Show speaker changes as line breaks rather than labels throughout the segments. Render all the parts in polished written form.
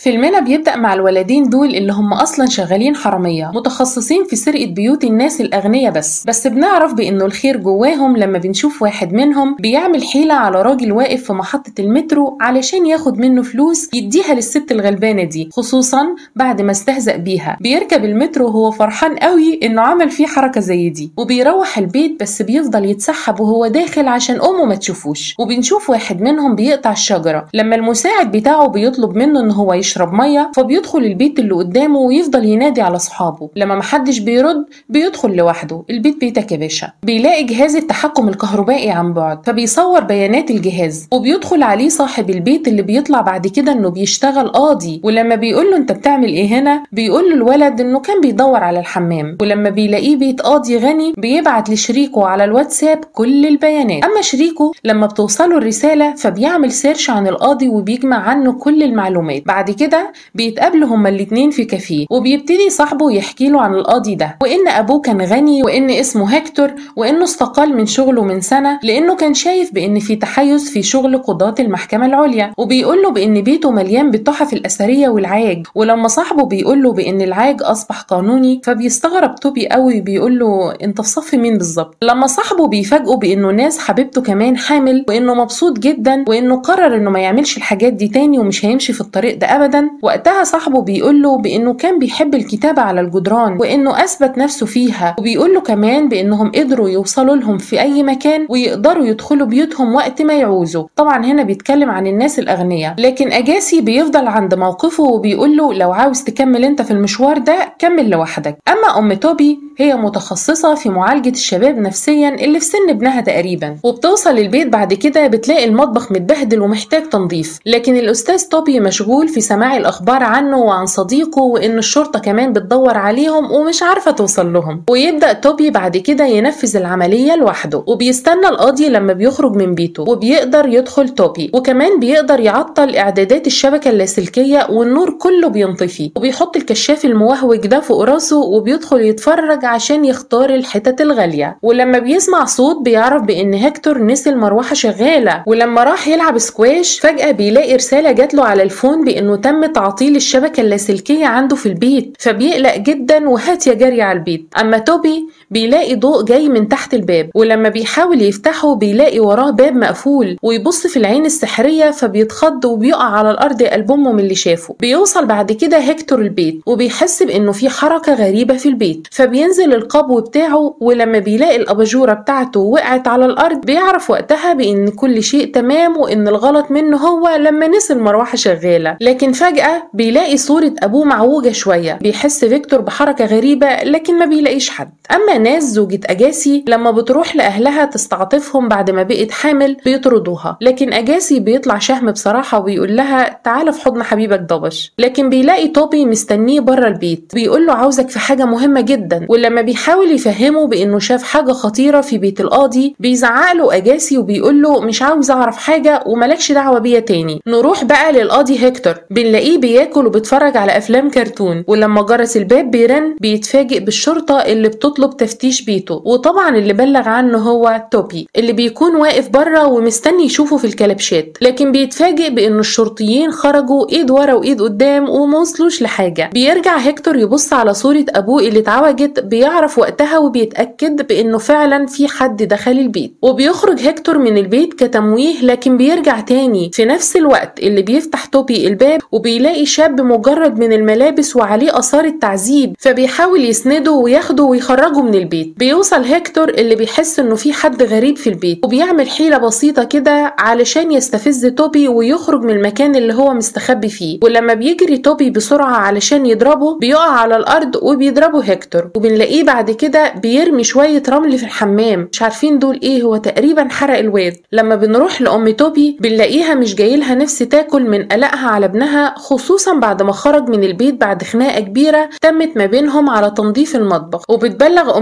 فيلمنا بيبدأ مع الولدين دول اللي هم أصلا شغالين حرامية متخصصين في سرقة بيوت الناس الأغنياء بس بنعرف بأنه الخير جواهم لما بنشوف واحد منهم بيعمل حيلة على راجل واقف في محطة المترو علشان ياخد منه فلوس يديها للست الغلبانة دي، خصوصا بعد ما استهزأ بيها. بيركب المترو وهو فرحان قوي إنه عمل فيه حركة زي دي، وبيروح البيت بس بيفضل يتسحب وهو داخل عشان أمه ما تشوفوش. وبنشوف واحد منهم بيقطع الشجرة لما المساعد بتاعه بيطلب منه إن هو يشرب مية، فبيدخل البيت اللي قدامه ويفضل ينادي على صحابه. لما محدش بيرد بيدخل لوحده. البيت بيتك يا باشا. بيلاقي جهاز التحكم الكهربائي عن بعد، فبيصور بيانات الجهاز وبيدخل عليه صاحب البيت اللي بيطلع بعد كده انه بيشتغل قاضي. ولما بيقول له انت بتعمل ايه هنا، بيقول له الولد انه كان بيدور على الحمام. ولما بيلاقيه بيت قاضي غني بيبعت لشريكه على الواتساب كل البيانات. اما شريكه لما بتوصله الرسالة فبيعمل سيرش عن القاضي وبيجمع عنه كل المعلومات. بعد كده بيتقابلوا هما الاتنين في كافيه، وبيبتدي صاحبه يحكي له عن القاضي ده وان ابوه كان غني وان اسمه هيكتور وانه استقال من شغله من سنة لانه كان شايف بان في تحيز في شغل قضاة المحكمة العليا. وبيقول له بان بيته مليان بالتحف الاثرية والعاج. ولما صاحبه بيقول له بان العاج اصبح قانوني فبيستغرب توبي قوي، بيقول له انت في صف مين بالظبط. لما صاحبه بيفاجئه بانه ناس حبيبته كمان حامل وانه مبسوط جدا وانه قرر انه ما يعملش الحاجات دي تاني ومش هيمشي في الطريق ده ابدا. وقتها صاحبه بيقول له بانه كان بيحب الكتابة على الجدران وانه اثبت نفسه فيها. وبيقول له كمان بانهم قدروا يوصلوا لهم في اي مكان ويقدروا يدخلوا بيوتهم وقت ما يعوزوا. طبعا هنا بيتكلم عن الناس الاغنياء، لكن اجاسي بيفضل عند موقفه وبيقول له لو عاوز تكمل انت في المشوار ده كمل لوحدك. اما ام توبي هي متخصصة في معالجة الشباب نفسيا اللي في سن ابنها تقريبا. وبتوصل البيت بعد كده بتلاقي المطبخ متبهدل ومحتاج تنظيف، لكن الاستاذ توبي مشغول في سماع الاخبار عنه وعن صديقه وان الشرطة كمان بتدور عليهم ومش عارفة توصل لهم. ويبدأ توبي بعد كده ينفذ العملية لوحده، وبيستنى القاضي لما بيخرج من بيته وبيقدر يدخل توبي. وكمان بيقدر يعطل اعدادات الشبكة اللاسلكية والنور كله بينطفي، وبيحط الكشاف الموهوج ده فوق راسه وبيدخل يتفرج عشان يختار الحتت الغالية. ولما بيسمع صوت بيعرف بان هيكتور نسي المروحة شغالة. ولما راح يلعب سكواش فجأة بيلاقي رسالة جاتله على الفون بانه تم تعطيل الشبكة اللاسلكية عنده في البيت، فبيقلق جدا وهات يا جري على البيت. اما توبي بيلاقي ضوء جاي من تحت الباب، ولما بيحاول يفتحه بيلاقي وراه باب مقفول، ويبص في العين السحرية فبيتخض وبيقع على الارض قلب امه من اللي شافه. بيوصل بعد كده هيكتور البيت وبيحس بانه في حركة غريبة في البيت، فبينزل القبو بتاعه. ولما بيلاقي الاباجورة بتاعته وقعت على الارض بيعرف وقتها بان كل شيء تمام وان الغلط منه هو لما نسي المروحة شغالة. لكن فجأة بيلاقي صورة ابوه معوجة شوية. بيحس فيكتور بحركة غريبة لكن ما بيلاقيش حد. اما ناس زوجة اجاسي لما بتروح لاهلها تستعطفهم بعد ما بقت حامل بيطردوها، لكن اجاسي بيطلع شهم بصراحة وبيقول لها تعالى في حضن حبيبك ضبش. لكن بيلاقي توبي مستنيه بره البيت بيقول له عاوزك في حاجة مهمة جدا. ولما بيحاول يفهمه بانه شاف حاجة خطيرة في بيت القاضي بيزعق له اجاسي وبيقول له مش عاوز اعرف حاجة وملكش دعوة بيا تاني. نروح بقى للقاضي هيكتور، بنلاقيه بياكل وبيتفرج على افلام كرتون. ولما جرس الباب بيرن بيتفاجئ بالشرطة اللي بتطلب تفتيش بيته، وطبعا اللي بلغ عنه هو توبي اللي بيكون واقف بره ومستني يشوفه في الكلبشات. لكن بيتفاجئ بان الشرطيين خرجوا ايد ورا وايد قدام وما وصلوش لحاجة. بيرجع هيكتور يبص على صورة ابوه اللي اتعوجت، بيعرف وقتها وبيتأكد بانه فعلا في حد دخل البيت. وبيخرج هيكتور من البيت كتمويه، لكن بيرجع تاني في نفس الوقت اللي بيفتح توبي الباب وبيلاقي شاب مجرد من الملابس وعليه آثار التعذيب، فبيحاول يسنده وياخده ويخرجه من البيت. بيوصل هيكتور اللي بيحس انه في حد غريب في البيت وبيعمل حيلة بسيطة كده علشان يستفز توبي ويخرج من المكان اللي هو مستخبي فيه. ولما بيجري توبي بسرعة علشان يضربه بيقع على الارض وبيضربه هيكتور. وبنلاقيه بعد كده بيرمي شوية رمل في الحمام، مش عارفين دول ايه، هو تقريبا حرق الواد. لما بنروح لأم توبي بنلاقيها مش جايلها نفس تاكل من قلقها على ابنها، خصوصا بعد ما خرج من البيت بعد خناقة كبيرة تمت ما بينهم على تنظيف المطبخ. وبتبلغ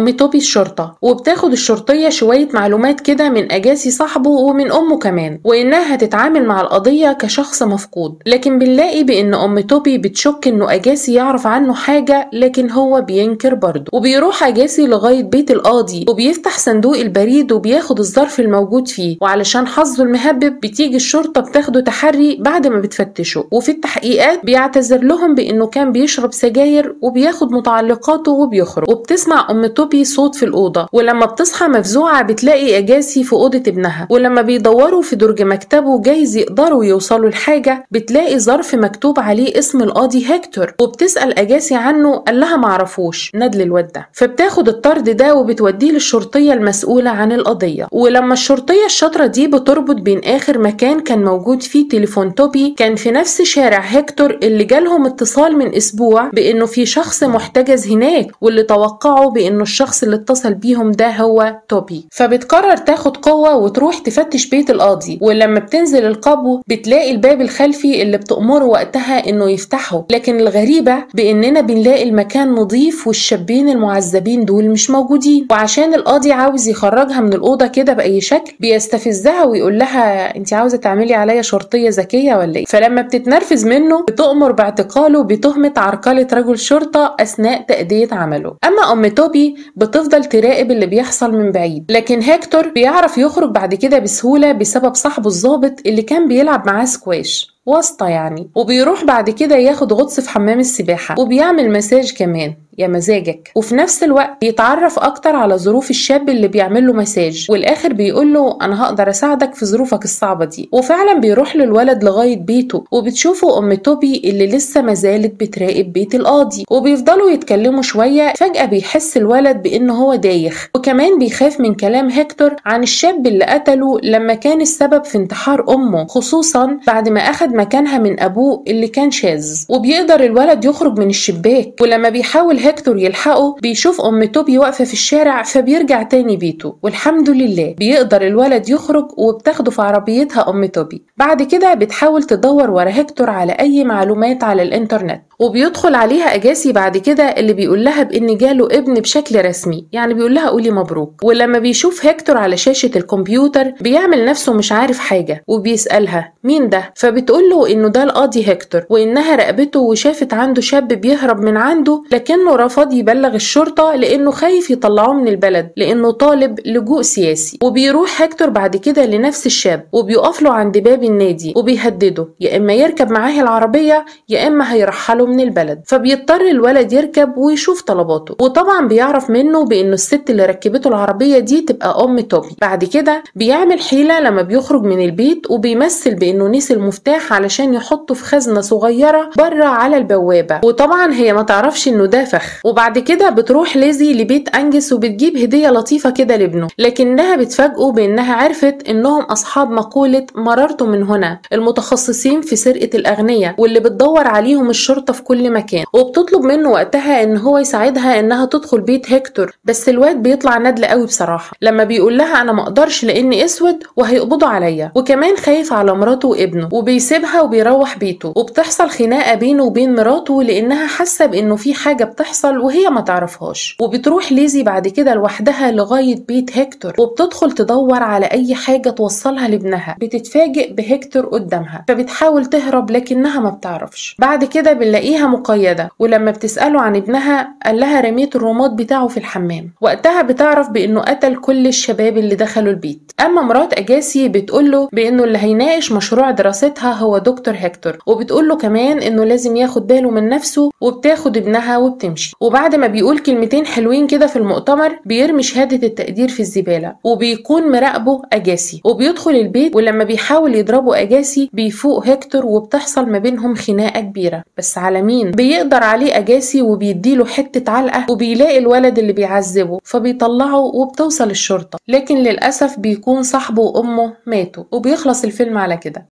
ام توبي الشرطة، وبتاخد الشرطية شوية معلومات كده من اجاسي صاحبه ومن امه كمان، وانها هتتعامل مع القضية كشخص مفقود. لكن بنلاقي بان ام توبي بتشك انه اجاسي يعرف عنه حاجة، لكن هو بينكر برضه. وبيروح اجاسي لغاية بيت القاضي وبيفتح صندوق البريد وبياخد الظرف الموجود فيه، وعلشان حظه المهبب بتيجي الشرطة بتاخده تحري بعد ما بتفتشه. وفي التحقيقات بيعتذر لهم بانه كان بيشرب سجاير وبياخد متعلقاته وبيخرج. وبتسمع ام توبي صوت في الأوضة، ولما بتصحى مفزوعة بتلاقي اجاسي في أوضة ابنها. ولما بيدوروا في درج مكتبه جايز يقدروا يوصلوا لحاجة، بتلاقي ظرف مكتوب عليه اسم القاضي هيكتور، وبتسأل اجاسي عنه، قال لها معرفوش، ندل الواد ده. فبتاخد الطرد ده وبتوديه للشرطية المسؤولة عن القضية. ولما الشرطية الشاطرة دي بتربط بين آخر مكان كان موجود فيه تليفون توبي كان في نفس شارع هيكتور اللي جالهم اتصال من أسبوع بأنه في شخص محتجز هناك، واللي توقعوا بأنه الشخص اللي اتصل بيهم ده هو توبي. فبتقرر تاخد قوة وتروح تفتش بيت القاضي. ولما بتنزل القبو بتلاقي الباب الخلفي اللي بتأمره وقتها انه يفتحه، لكن الغريبة بأننا بنلاقي المكان نظيف والشابين المعذبين دول مش موجودين. وعشان القاضي عاوز يخرجها من الأوضة كده بأي شكل بيستفزها ويقول لها انت عاوزة تعملي عليا شرطية ذكية ولا ايه؟ فلما بتتنرفز منه بتؤمر باعتقاله بتهمة عرقلة رجل شرطة أثناء تأدية عمله. أما أم توبي بتفضل تراقب اللي بيحصل من بعيد، لكن هيكتور بيعرف يخرج بعد كده بسهولة بسبب صاحبه الضابط اللي كان بيلعب معاه سكواش، واسطة يعني. وبيروح بعد كده ياخد غطس في حمام السباحة وبيعمل مساج كمان، يا مزاجك. وفي نفس الوقت بيتعرف اكتر على ظروف الشاب اللي بيعمل له مساج، والاخر بيقول له انا هقدر اساعدك في ظروفك الصعبة دي. وفعلا بيروح له الولد لغاية بيته، وبتشوفه ام توبي اللي لسه ما زالت بتراقب بيت القاضي، وبيفضلوا يتكلموا شوية. فجأة بيحس الولد بانه هو دايخ، وكمان بيخاف من كلام هيكتور عن الشاب اللي قتله لما كان السبب في انتحار امه، خصوصا بعد ما اخد مكانها من ابوه اللي كان شاذ. وبيقدر الولد يخرج من الشباك، ولما بيحاول هيكتور يلحقه بيشوف ام توبي واقفة في الشارع، فبيرجع تاني بيته. والحمد لله بيقدر الولد يخرج، وبتاخده في عربيتها ام توبي. بعد كده بتحاول تدور ورا هيكتور على اي معلومات على الانترنت، وبيدخل عليها اجاسي بعد كده اللي بيقول لها بان جاله ابن بشكل رسمي، يعني بيقول لها قولي مبروك. ولما بيشوف هيكتور على شاشة الكمبيوتر بيعمل نفسه مش عارف حاجة، وبيسألها مين ده؟ فبتقول له انه ده القاضي هيكتور، وانها راقبته وشافت عنده شاب بيهرب من عنده، لكنه رفض يبلغ الشرطة لانه خايف يطلعوه من البلد لانه طالب لجوء سياسي. وبيروح هيكتور بعد كده لنفس الشاب وبيقف له عند باب النادي وبيهدده يا اما يركب معاه العربية يا اما هيرحله من البلد. فبيضطر الولد يركب ويشوف طلباته، وطبعا بيعرف منه بانه الست اللي ركبته العربية دي تبقى ام توبي. بعد كده بيعمل حيلة لما بيخرج من البيت، وبيمثل بانه نسي المفتاح علشان يحطه في خزنة صغيرة بره على البوابة، وطبعا هي ما تعرفش انه ده فخ. وبعد كده بتروح ليزي لبيت انجس وبتجيب هدية لطيفة كده لابنه، لكنها بتفاجئه بانها عرفت انهم اصحاب مقولة مررت من هنا، المتخصصين في سرقة الاغنياء واللي بتدور عليهم الشرطة في كل مكان. وبتطلب منه وقتها ان هو يساعدها انها تدخل بيت هيكتور، بس الواد بيطلع ندل قوي بصراحة لما بيقول لها انا ما اقدرش لاني اسود وهيقبضوا عليا، وكمان خايف على مراته وابنه، وبيسيبها وبيروح بيته. وبتحصل خناقة بينه وبين مراته لانها حاسة بانه في حاجة بتحصل وهي ما تعرفهاش. وبتروح ليزي بعد كده لوحدها لغاية بيت هيكتور، وبتدخل تدور على اي حاجة توصلها لابنها. بتتفاجئ بهيكتور قدامها، فبتحاول تهرب لكنها ما بتعرفش. بعد كده بنلاقيها مقيدة، ولما بتسأله عن ابنها قال لها رميت الرماد بتاعه في الحمام. وقتها بتعرف بانه قتل كل الشباب اللي دخلوا البيت. اما مرات اجاسي بتقوله بانه اللي هيناقش مشروع دراستها هو دكتور هيكتور، وبتقوله كمان انه لازم ياخد باله من نفسه، وبتاخد ابنها وبتمشي. وبعد ما بيقول كلمتين حلوين كده في المؤتمر بيرمي شهادة التقدير في الزبالة، وبيكون مراقبه اجاسي. وبيدخل البيت، ولما بيحاول يضربه اجاسي بيفوق هيكتور، وبتحصل ما بينهم خناقة كبيرة. بس على مين؟ بيقدر عليه اجاسي وبيديله حتة علقة، وبيلاقي الولد اللي بيعذبه فبيطلعه، وبتوصل الشرطة. لكن للأسف بيكون صاحبه وأمه ماتوا، وبيخلص الفيلم على كده.